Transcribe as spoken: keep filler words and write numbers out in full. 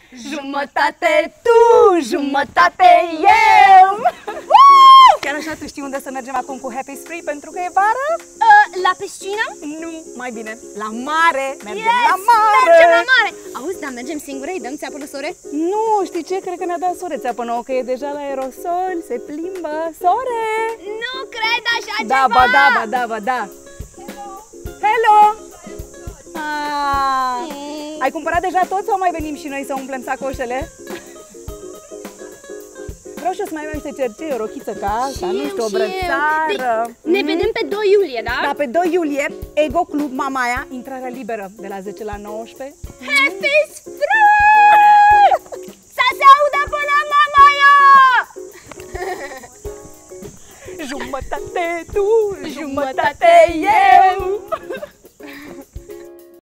Jumătate tu, jumătate eu. Chiar așa tu știi unde să mergem acum cu Happy Spree pentru că e vară? Uh, la piscină? Nu, mai bine, la mare. Mergem yes, la mare. mergem la mare. Auzi, dar mergem singure, îi dăm țeapă lui Sore? Nu, știi ce? Cred că ne-a dat Sore țeapă nouă, că e deja la aerosol, se plimbă. Sore! Nu cred așa Da, ceva! ba da, ba da, ba da. Hello! Hello! Ah, Mm. ai cumpărat deja tot sau mai venim și noi să umplem sacoșele? Vreau și eu să mai am niște cercei, o rochiță ca asta, nu știu, o brățară. Deci, ne vedem pe doi iulie, da? Da, pe doi iulie, Ego Club Mamaia, intrarea liberă de la zece la nouăsprezece. Happy Spree! Să se audă până Mamaia! Jumătate tu, jumătate eu.